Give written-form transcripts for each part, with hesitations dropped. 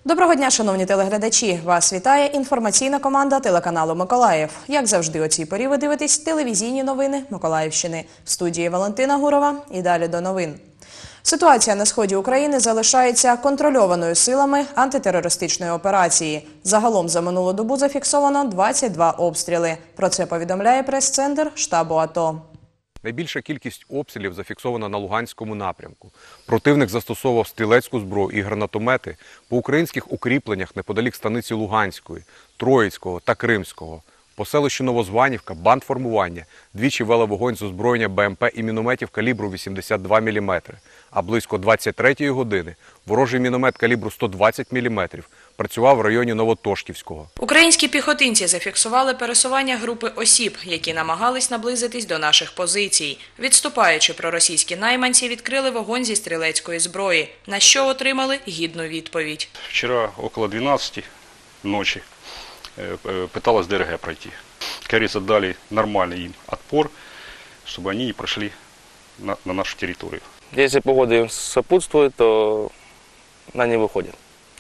Доброго дня, шановні телеглядачі! Вас вітає інформаційна команда телеканалу «Миколаїв». Як завжди, о цій порі ви дивитесь телевізійні новини Миколаївщини. В студії Валентина Гурова і далі до новин. Ситуація на сході України залишається контрольованою силами антитерористичної операції. Загалом за минулу добу зафіксовано 22 обстріли. Про це повідомляє прес-центр штабу АТО. Найбільша кількість обстрілів зафіксована на Луганському напрямку. Противник застосовував стрілецьку зброю і гранатомети по українських укріпленнях неподалік станиці Луганської, Троїцького та Кримського. По селищу Новозванівка бандформування двічі вели вогонь з озброєння БМП і мінометів калібру 82 мм. А близько 23-ї години ворожий міномет калібру 120 мм працював в районі Новотошківського. Українські піхотинці зафіксували пересування групи осіб, які намагались наблизитись до наших позицій. Відступаючи, проросійські найманці відкрили вогонь зі стрілецької зброї, на що отримали гідну відповідь. Вчора около 12 ночі пыталась ДРГ пройти. Корейцы дали нормальный им отпор, чтобы они не прошли на нашу территорию. Если погода им сопутствует, то они выходят.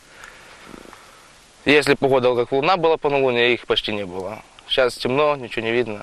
Если погода как луна была по новолунию, их почти не было. Сейчас темно, ничего не видно.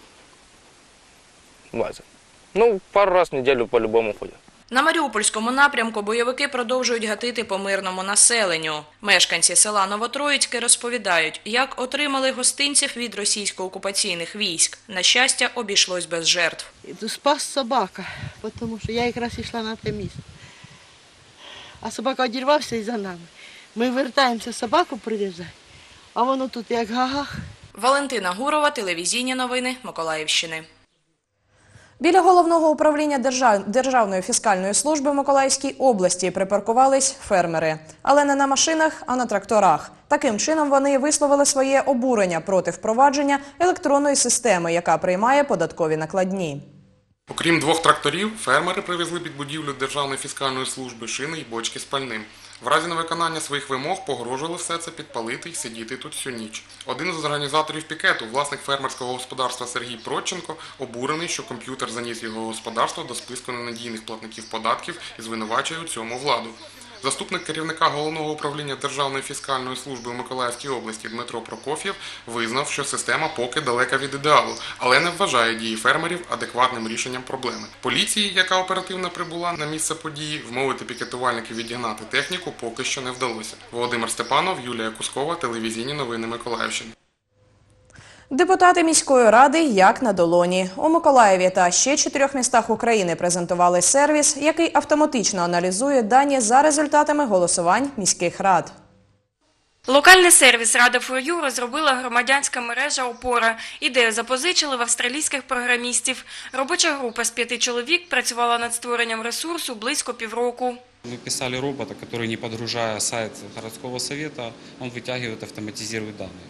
Лазят. Пару раз в неделю по-любому ходят. На Маріупольському напрямку бойовики продовжують гатити по мирному населенню. Мешканці села Новотроїцьке розповідають, як отримали гостинців від російсько-окупаційних військ. На щастя, обійшлось без жертв. Спас собака, тому що я якраз йшла на те місце. А собака одірвався і за нами. Ми вертаємося, собаку прив'язати, а воно тут як гагах. Валентина Гурова, телевізійні новини Миколаївщини. Біля Головного управління Державної фіскальної служби в Миколаївській області припаркувались фермери. Але не на машинах, а на тракторах. Таким чином вони висловили своє обурення проти впровадження електронної системи, яка приймає податкові накладні. Окрім 2 тракторів, фермери привезли під будівлю Державної фіскальної служби шини і бочки з пальним. В разі невиконання своїх вимог погрожували все це підпалити і сидіти тут всю ніч. Один з організаторів пікету, власник фермерського господарства Сергій Продченко, обурений, що комп'ютер заніс його господарство до списку ненадійних платників податків і звинувачує у цьому владу. Заступник керівника Головного управління Державної фіскальної служби у Миколаївській області Дмитро Прокоф'єв визнав, що система поки далека від ідеалу, але не вважає дії фермерів адекватним рішенням проблеми. Поліції, яка оперативно прибула на місце події, вмовити пікетувальників відігнати техніку поки що не вдалося. Володимир Степанов, Юлія Кускова, телевізійні новини Миколаївщини. Депутати міської ради як на долоні. У Миколаєві та ще 4 містах України презентували сервіс, який автоматично аналізує дані за результатами голосувань міських рад. Локальний сервіс «Рада4ю» розробила громадянська мережа «Опора». Ідею запозичили в австралійських програмістів. Робоча група з 5 чоловік працювала над створенням ресурсу близько півроку. Мы писали робота, который, не подгружая сайт городского совета, он вытягивает, автоматизирует данные.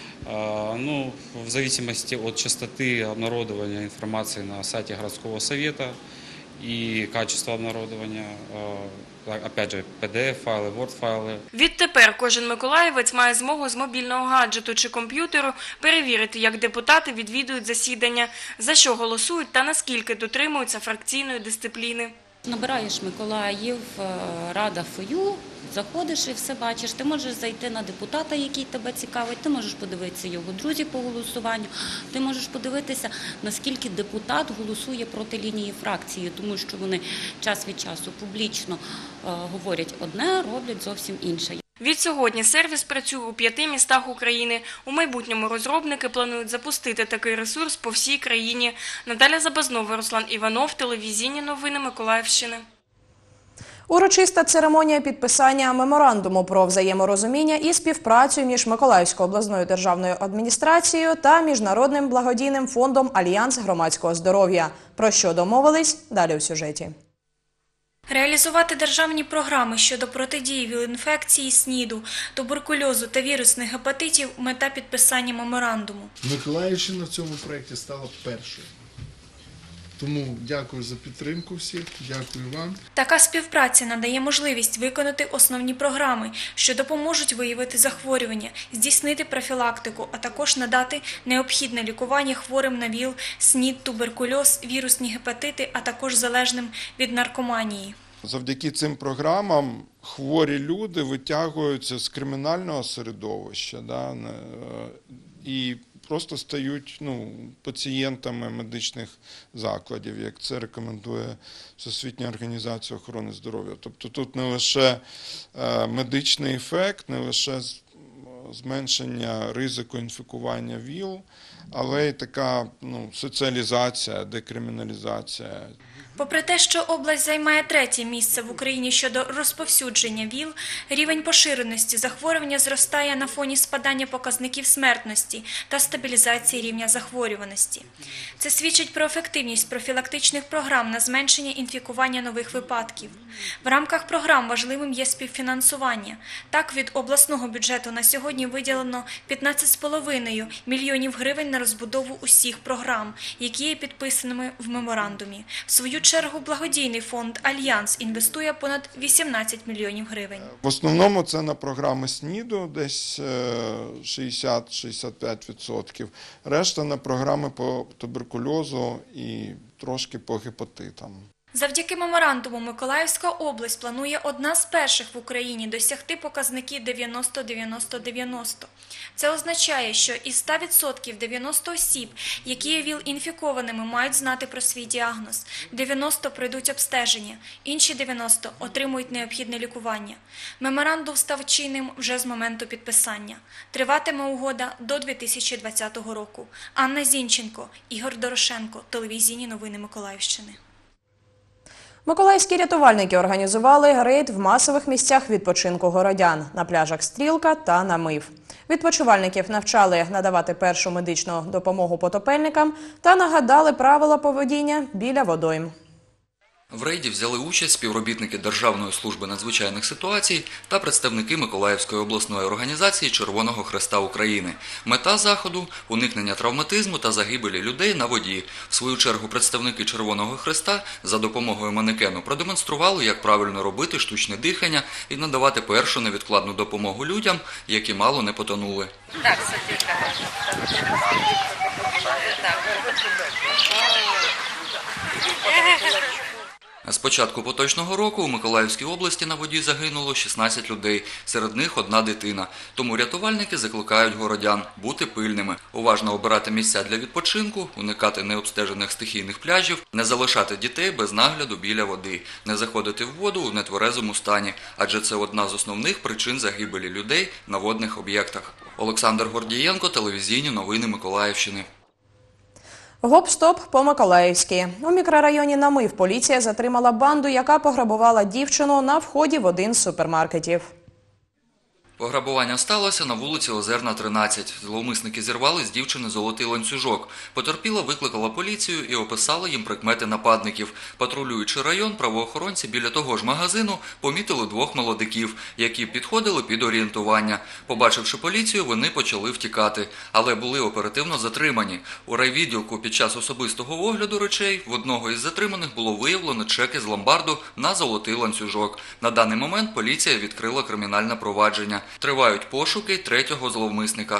В зависимости от частоты обнародования информации на сайте городского совета и качества обнародования, опять же, PDF-файли, Word-файли. Відтепер кожен миколаївець має змогу з мобільного гаджету чи комп'ютеру перевірити, як депутати відвідують засідання, за що голосують та наскільки дотримуються фракційної дисципліни. Набираєш Миколаїв, Рада4ю, заходиш і все бачиш. Ти можеш зайти на депутата, який тебе цікавить, ти можеш подивитися його друзів по голосуванню, ти можеш подивитися, наскільки депутат голосує проти лінії фракції, тому що вони час від часу публічно говорять одне, роблять зовсім інше. Відсьогодні сервіс працює у 5 містах України. У майбутньому розробники планують запустити такий ресурс по всій країні. Наталя Забазнова, Руслан Іванов, телевізійні новини Миколаївщини. Урочиста церемонія підписання меморандуму про взаєморозуміння і співпрацю між Миколаївською обласною державною адміністрацією та Міжнародним благодійним фондом «Альянс громадського здоров'я». Про що домовились? Далі у сюжеті. Реалізувати державні програми щодо протидії ВІЛ-інфекції, СНІДу, туберкульозу та вірусних гепатитів – мета підписання меморандуму. Миколаївщина в цьому проєкті стала першою. Тому дякую за підтримку всіх, дякую вам. Така співпраця надає можливість виконати основні програми, що допоможуть виявити захворювання, здійснити профілактику, а також надати необхідне лікування хворим на ВІЛ, СНІД, туберкульоз, вірусні гепатити, а також залежним від наркоманії. Завдяки цим програмам хворі люди витягуються з кримінального середовища, і просто стають пацієнтами медичних закладів, як це рекомендує Всесвітня організація охорони здоров'я. Тобто тут не лише медичний ефект, не лише зменшення ризику інфікування ВІЛ, але й така соціалізація, декриміналізація. Попри те, що область займає 3-є місце в Україні щодо розповсюдження ВІЛ, рівень поширеності захворювання зростає на фоні спадання показників смертності та стабілізації рівня захворюваності. Це свідчить про ефективність профілактичних програм на зменшення інфікування нових випадків. В рамках програм важливим є співфінансування. Так, від обласного бюджету на сьогодні виділено 15,5 мільйонів гривень на розбудову усіх програм, які є підписаними в меморандумі. В свою чергу благодійний фонд «Альянс» інвестує понад 18 мільйонів гривень. В основному це на програми СНІДу, десь 60-65%. Решта на програми по туберкульозу і трошки по гепатитам. Завдяки меморандуму Миколаївська область планує одна з перших в Україні досягти показники 90-90-90. Це означає, що із 100% 90 осіб, які є ВІЛ-інфікованими, мають знати про свій діагноз. 90 пройдуть обстеження, інші 90 отримують необхідне лікування. Меморандум став чинним вже з моменту підписання. Триватиме угода до 2020 року. Анна Зінченко, Ігор Дорошенко, телевізійні новини Миколаївщини. Миколаївські рятувальники організували рейд в масових місцях відпочинку городян – на пляжах «Стрілка» та «Намив». Відпочивальників навчали надавати першу медичну допомогу потопельникам та нагадали правила поведіння біля водойм. В рейді взяли участь співробітники Державної служби надзвичайних ситуацій та представники Миколаївської обласної організації Червоного Хреста України. Мета заходу – уникнення травматизму та загибелі людей на воді. В свою чергу представники Червоного Хреста за допомогою манекену продемонстрували, як правильно робити штучне дихання і надавати першу невідкладну допомогу людям, які мало не потонули. Так, садика. З початку поточного року у Миколаївській області на воді загинуло 16 людей, серед них одна дитина. Тому рятувальники закликають городян бути пильними, уважно обирати місця для відпочинку, уникати необстежених стихійних пляжів, не залишати дітей без нагляду біля води, не заходити в воду у нетверезому стані, адже це одна з основних причин загибелі людей на водних об'єктах. Олександр Гордієнко, телевізійні новини Миколаївщини. Гоп-стоп по-миколаївськи. У мікрорайоні Намив поліція затримала банду, яка пограбувала дівчину на вході в один з супермаркетів. Пограбування сталося на вулиці Озерна, 13. Зловмисники зірвали з дівчини золотий ланцюжок. Потерпіла викликала поліцію і описала їм прикмети нападників. Патрулюючи район, правоохоронці біля того ж магазину помітили двох молодиків, які підходили під орієнтування. Побачивши поліцію, вони почали втікати, але були оперативно затримані. У райвідділку під час особистого огляду речей в одного із затриманих було виявлено чеки з ломбарду на золотий ланцюжок. На даний момент поліція відкрила кримінальне провадження. Тривають пошуки третього зловмисника.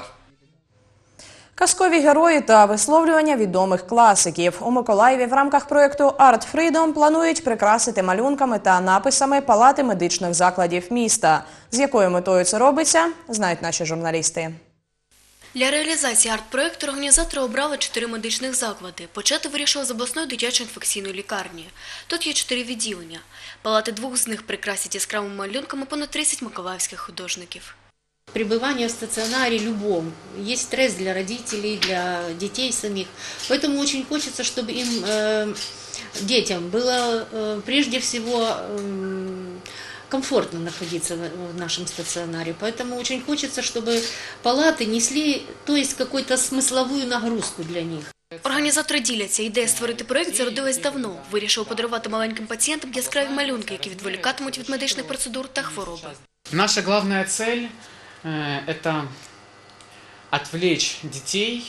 Казкові герої та висловлювання відомих класиків. У Миколаєві в рамках проєкту Art Freedom планують прикрасити малюнками та написами палати медичних закладів міста. З якою метою це робиться, знають наші журналісти. Для реалізації арт-проєкту організатори обрали 4 медичних заклади. Почати вирішили з обласної дитячої інфекційної лікарні. Тут є 4 відділення. Палати 2 з них прикрасять яскравими малюнками понад 30 миколаївських художників. Пребывание в стационаре любом. Есть стресс для родителей, для детей самих. Поэтому очень хочется, чтобы им, детям, было прежде всего комфортно находиться в нашем стационаре. Поэтому очень хочется, чтобы палаты несли, то есть какую-то смысловую нагрузку для них. Організатори діляться. Ідея створити проєкт зародилась давно. Вирішили подарувати маленьким пацієнтам яскраві малюнки, які відволікатимуть від медичних процедур та хвороби. Наша главная цель – это отвлечь детей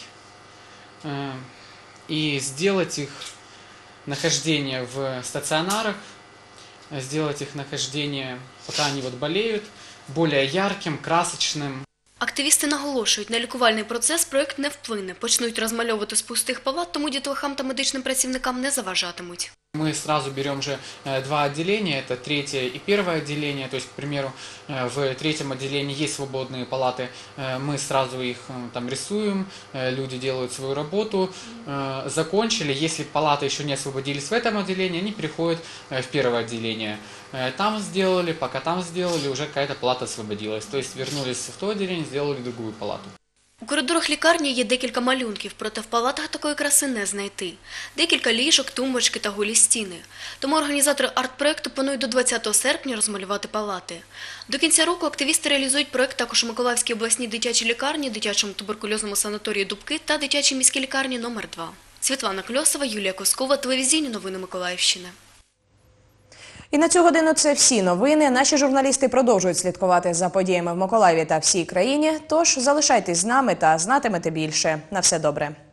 и сделать их нахождение в стационарах, сделать их нахождение, пока они болеют, более ярким, красочным. Активісти наголошують, на лікувальний процес проєкт не вплине. Почнуть розмальовувати з пустих палат, тому дітлахам та медичним працівникам не заважатимуть. Мы сразу берем же два отделения, это третье и первое отделение, то есть, к примеру, в третьем отделении есть свободные палаты, мы сразу их там рисуем, люди делают свою работу, закончили, если палаты еще не освободились в этом отделении, они переходят в первое отделение. Там сделали, пока там сделали, уже какая-то палата освободилась, то есть вернулись в то отделение, сделали другую палату. У коридорах лікарні є декілька малюнків, проте в палатах такої краси не знайти. Декілька ліжок, тумбочки та голі стіни. Тому організатори арт-проєкту планують до 20 серпня розмалювати палати. До кінця року активісти реалізують проєкт також у Миколаївській обласній дитячій лікарні, дитячому туберкульозному санаторії Дубки та дитячій міській лікарні номер 2. Світлана Кльосова, Юлія Коскова, телевізійні новини Миколаївщини. І на цю годину це всі новини. Наші журналісти продовжують слідкувати за подіями в Миколаєві та всій країні. Тож залишайтесь з нами та знатимете більше. На все добре.